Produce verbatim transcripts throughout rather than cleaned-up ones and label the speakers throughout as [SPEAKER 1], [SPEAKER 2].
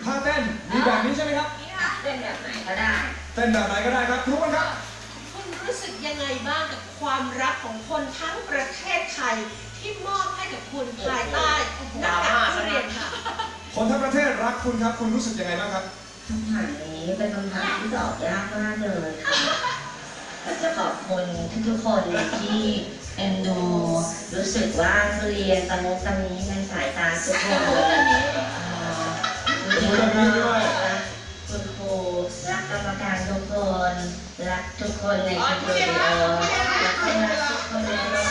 [SPEAKER 1] ท่าเต้นมีแบบนี้ใช่ไหมครับ
[SPEAKER 2] เต้นแบบไหนก็ได้
[SPEAKER 1] เต้นแบบไหนก็ได้ครับทุกคนครับ
[SPEAKER 3] คุณรู้สึกยังไงบ้างกับความรักของคนทั้งประเทศไทยที่มอบให้กับคุณภายใต้หน้ากากทุเรียนค่ะ
[SPEAKER 1] คนทั้งประเทศรักคุณครับคุณรู้สึกยังไงบ้างครับ
[SPEAKER 2] คำถามนี้เป็นคำถามที่ตอบยากมากเลยค่ะแต่จะขอบคุณทุกๆคนที่เอ็นดูรู้สึกว่าทุเรียนตะมุตะมิในสายตาทุกคนคุณครูคุณครูรักกรรมการทุกคนรักทุกคนในสตูดิโอรักทุกคนในโลก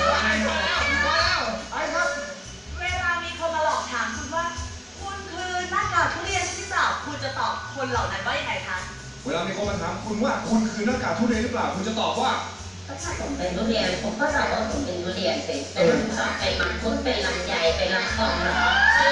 [SPEAKER 4] เวลามีคนมาหลอกถามคุณว่าคุณคือหน้ากากทุเรียนใช่หรือเปล่าคุณจะตอบคนเหล่านั้นว่ายังไงคะ
[SPEAKER 1] เวลามีคนมาถามคุณว่าคุณคือหน้ากากทุเรียนหรือเปล่าคุณจะตอบว่า
[SPEAKER 2] ก็ถ้าผมเป็นทุเรียนผมก็ตอบว่าผมเป็นทุเรียนสิเป็นไปมังคุดเป็นลำไยเป็นลำพองนะ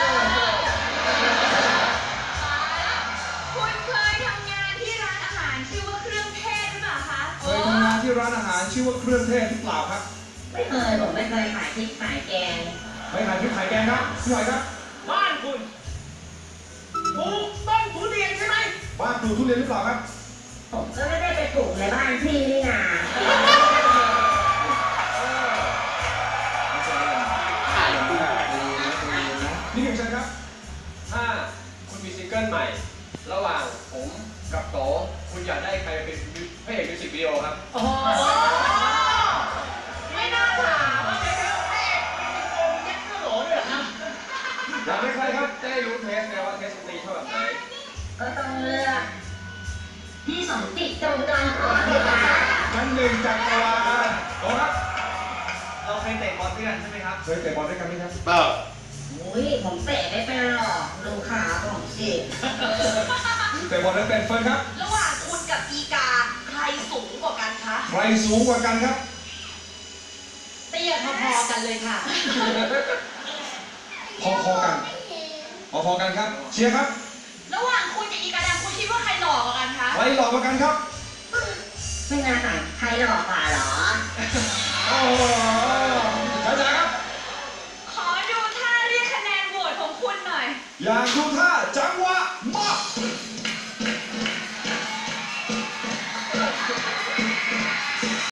[SPEAKER 4] คุณเคยทำงานที่ร้านอาหารชื่อว่าเครื่องเทศหรือเปล่าคะ
[SPEAKER 1] เคยทำงานที่ร้านอาหารชื่อว่าเครื่องเทศหรือเปล่าครับ
[SPEAKER 2] ไม่เคยผมไม่เคยขายพริกขายแกง
[SPEAKER 1] ไม่ขายพริกขายแกงครับพี่หน่อยครับ
[SPEAKER 5] บ้านคุณปลูกต้นทุเรียนใช่ไหม
[SPEAKER 1] บ้านปลูกทุเรียนหรือเปล่าครับ
[SPEAKER 2] ผมก็ไม่ได้ไปปลูกในบ้านพี่นี่นา
[SPEAKER 1] นี่คือเชิญครับ
[SPEAKER 5] ถ้าคุณมีซิงเกิลใหม่ ระหว่างผมกับโตคุณอยากได้ใครเป็นพระเอกมิวสิกวิดีโอครับ
[SPEAKER 4] โอ้ไม่น่าถามว่าเป็นพระเอกมิวสิกวิดีโอเย็ดกระโหลกด้วยครับ
[SPEAKER 1] อยากได้ใครครับ
[SPEAKER 5] จะได้รู้เทสไงว่าเทสตีเท่าแบบไหน
[SPEAKER 2] ก็ต้องเลือกที่สองติดตรงกลางหัว
[SPEAKER 1] นั่นหนึ่งจากตะวันโตครับ
[SPEAKER 5] เราเคยเตะบอลด้วยกันใช่ไหมครับ
[SPEAKER 1] เคยเตะบอลด้วยกันไหมครับ
[SPEAKER 5] เปล่า
[SPEAKER 2] อุ้ยผมเตะไม่เป็นหรอกดูขาผมสิ
[SPEAKER 1] เตะบอลได้เป็นเฟิร์นครับ
[SPEAKER 4] ระหว่างคุณกับอีกาใครสูงกว่ากันคะ
[SPEAKER 1] ใครสูงกว่ากันครับ
[SPEAKER 3] เตี้ยพอๆกันเลยค่ะ
[SPEAKER 1] พอๆกันพอๆกันครับเชียร์ครับ
[SPEAKER 4] ระหว่างคุณกับอีกาดำคุณคิดว่าใครหล่อกว่ากันคะ
[SPEAKER 1] ใครหล่อกว่ากันครับ
[SPEAKER 2] ไม่น่าถามใครหล่อกว่าหรอ
[SPEAKER 1] โอ้โหจ้าจ๋าครับ
[SPEAKER 4] ขอดูท่าเรียกคะแนนโหวตของคุณหน่อย
[SPEAKER 1] อยากดูท่าจังหวะมา